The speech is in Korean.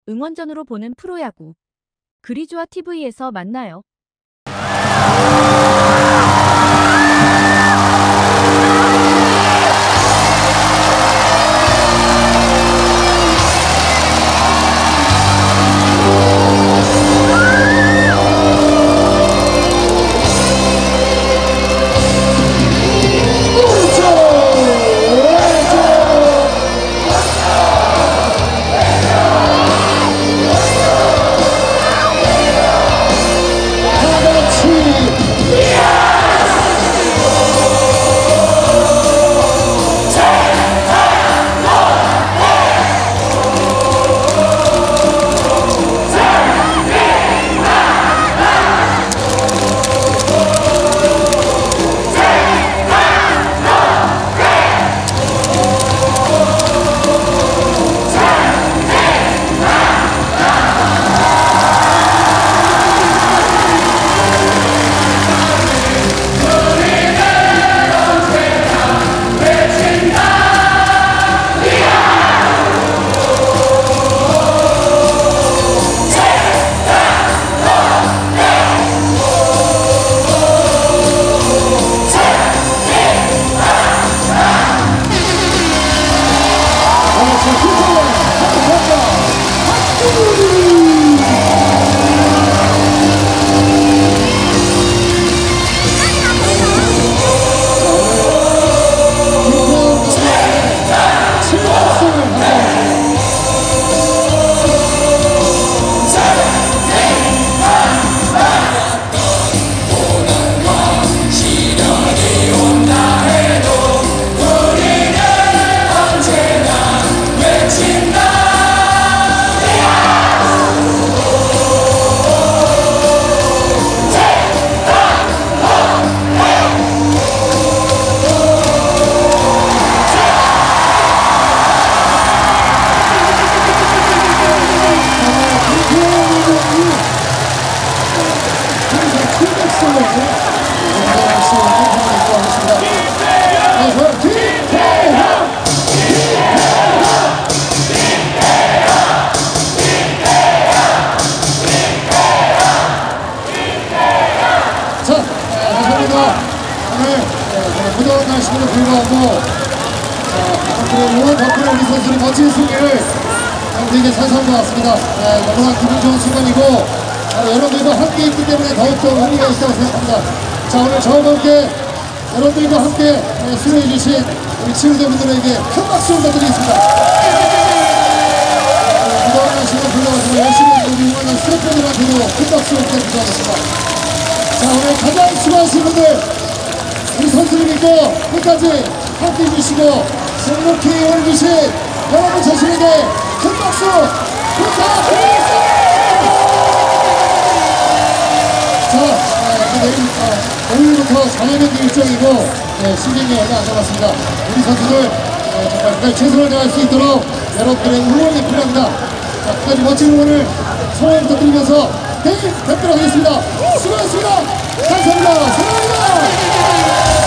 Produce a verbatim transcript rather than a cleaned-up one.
응원전으로 보는 프로야구. 그리좋아 티비에서 만나요. 무더운 날씨에도 불구하고 앞으로 덕분에 우리 선수들이 멋진 승리를 되게 잘 산 것 같습니다. 네, 너무나 기분 좋은 순간이고 어, 여러분들과 함께 있기 때문에 더욱더 의미가 있다고 생각합니다. 자, 오늘 저와 함께 여러분들과 함께 네, 수료해 주신 우리 치유대분들에게 큰 박수 부탁드리겠습니다. 네, 무더운 날씨에도 불구하고 열심히 우리 응원하는 스태프분들한테도 큰 박수 부탁드리겠습니다. 자, 오늘 가장 수고하신 분들 우리 선수를 믿고 끝까지 함께 해주시고 행복히 응원해주신 여러분 자신에게 큰 박수 부탁드리겠습니다. 자, 네, 내일 어, 오늘부터 사 년 경기 일정이고 네, 시즌이 얼마 안 남았습니다. 우리 선수들 네, 정말 끝까지 최선을 다할 수 있도록 여러분들의 응원이 필요합니다. 자, 끝까지 멋진 응원을 소원 부탁드리면서 내일 뵙도록 하겠습니다. 수고하셨습니다. 감사합니다. 사랑합니다.